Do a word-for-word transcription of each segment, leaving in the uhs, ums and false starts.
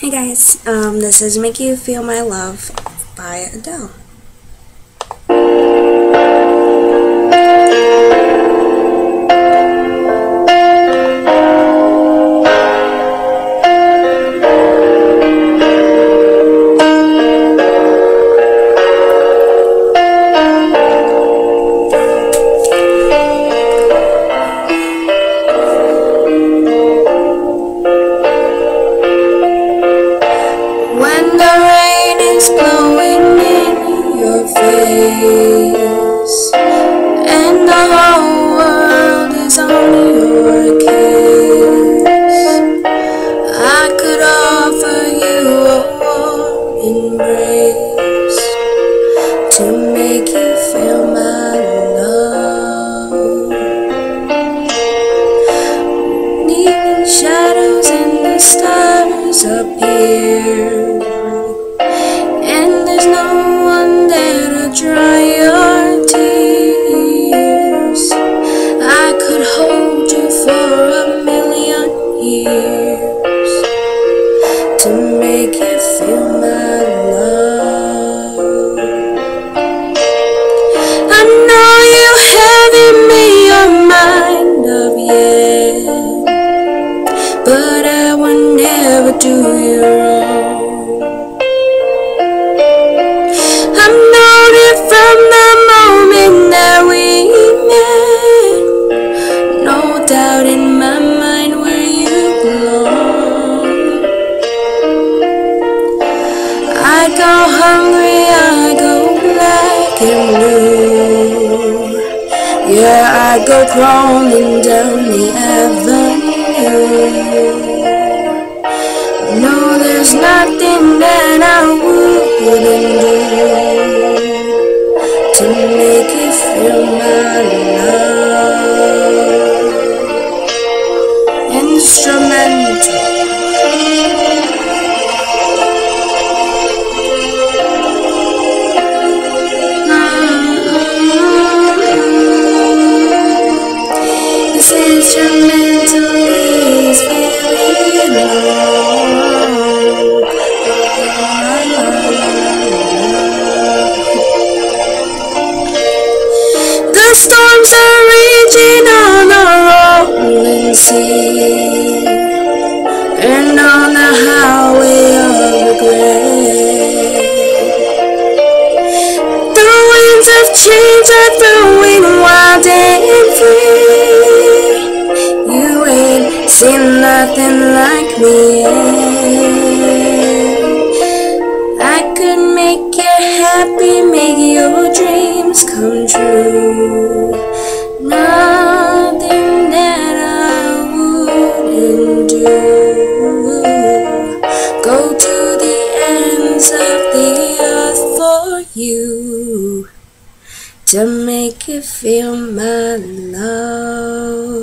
Hey guys, um, this is Make You Feel My Love by Adele. Blowing in your face, and the whole world is on your case. I could offer you a warm embrace to make you feel my love. Leaving shadows and the stars appear, dry your tears. I could hold you for a million years to make you feel my love. I know you haven't made your mind up yet, but I would never do you wrong. From the moment that we met, no doubt in my mind where you belong. I go hungry, I go black and blue. Yeah, I go crawling down the avenue. No, there's nothing that I wouldn't do to make you feel my love. Instrumental. Mm-hmm. This instrumental is very long. The storms are raging on the rolling sea, and on the highway of regret. The winds of change are throwing wild and free. You ain't seen nothing like me yet. I could make you happy, make your dreams come true. Nothing that I wouldn't do. Go to the ends of the earth for you to make you feel my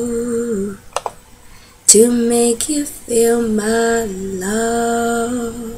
love. To make you feel my love.